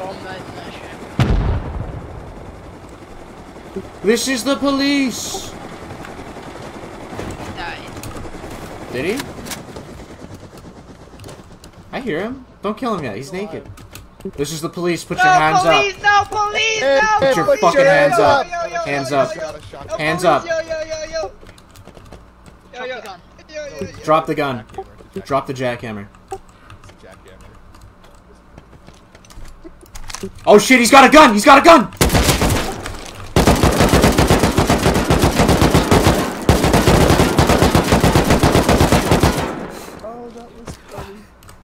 This is the police! He died. Did he? I hear him. Don't kill him yet. He's naked. This is the police. Put your hands up. No police! No Put your police! fucking hands up. Yo, yo, yo, Hands yo, up. yo, yo, Hands police, up. Yo, yo, yo, yo. Yo, yo. Drop the gun. Drop the jackhammer. Oh shit, he's got a gun! He's got a gun!